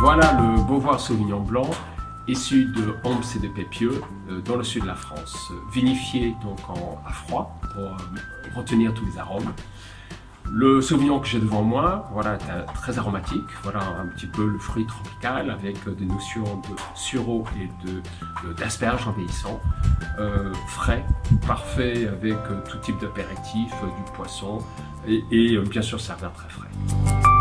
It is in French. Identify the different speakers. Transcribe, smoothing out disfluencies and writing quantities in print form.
Speaker 1: Voilà le Beauvoir Sauvignon blanc, issu de Homs et de Pépieux, dans le sud de la France, vinifié donc à froid pour retenir tous les arômes. Le Sauvignon que j'ai devant moi, voilà, est très aromatique, voilà un petit peu le fruit tropical avec des notions de sureau et d'asperges en vieillissant, frais, parfait avec tout type d'apéritif, du poisson et bien sûr ça revient très frais.